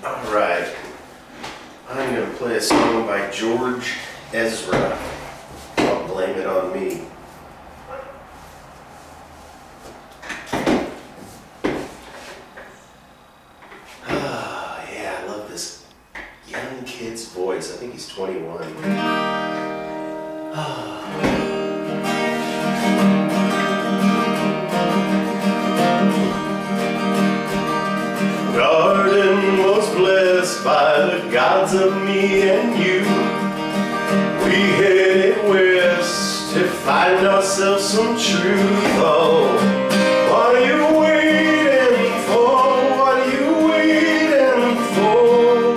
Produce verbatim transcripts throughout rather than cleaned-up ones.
Alright, I'm going to play a song by George Ezra. I'll blame it on me. Ah, yeah, I love this young kid's voice. I think he's twenty-one. Ah. Garden was blessed by the gods of me and you. We headed west to find ourselves some truth. Oh, what are you waiting for? What are you waiting for?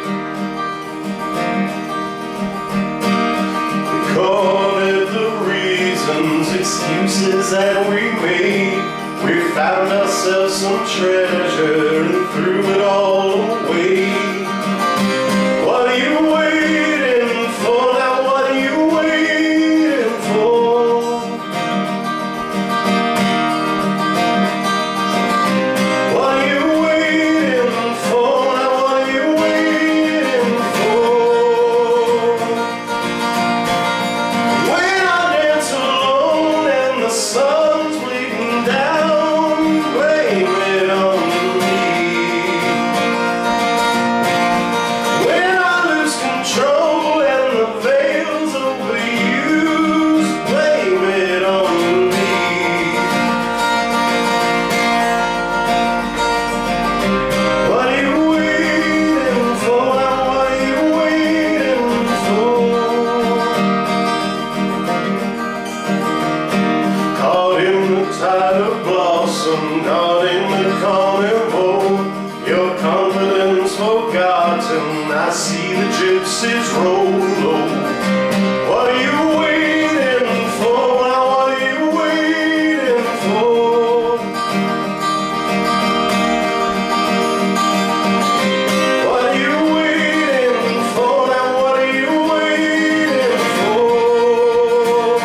We called it the reasons, excuses that we made. We found ourselves some treasure and threw it all away. What are you waiting for now? What are you waiting for? What are you waiting for now? What are you waiting for? When I dance alone and the sun's bleeding down, not in the carnival, your confidence forgotten. I see the gypsies roll low. What are you waiting for? Now what are you waiting for? What are you waiting for? Now what are you waiting for?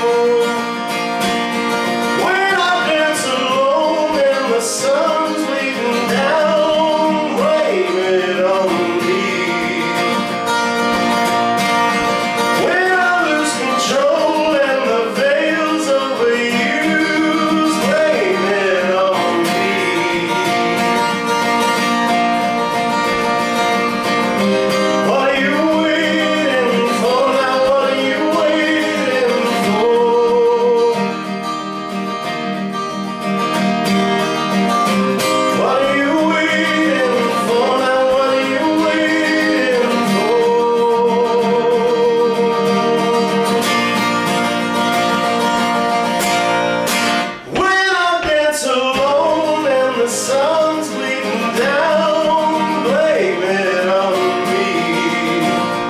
When I dance alone and the sun's bleeding down, blame it on me. When I lose control and the veil's overused, blame it on me. What are you waiting for now? What are you waiting for? What are you waiting for now? What are you waiting for? When I dance alone and the sun's bleeding down, blame it on me.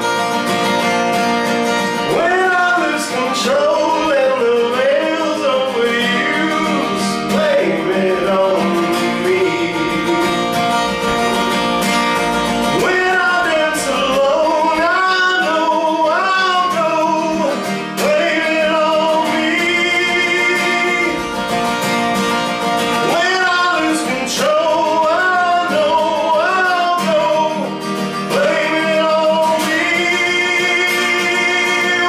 When I lose control and the veil's overused, blame it on me. When I dance alone, I know I'll go, blame it on me. When I lose control, I know I'll go, blame it on me.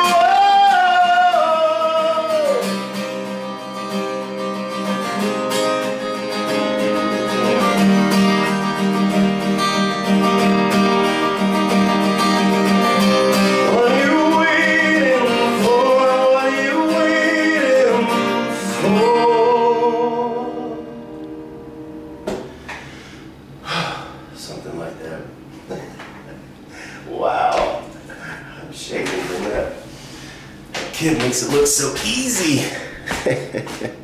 What are you waiting for? What are you waiting for? Something like that. Wow. I'm shaking from that. That kid makes it look so easy.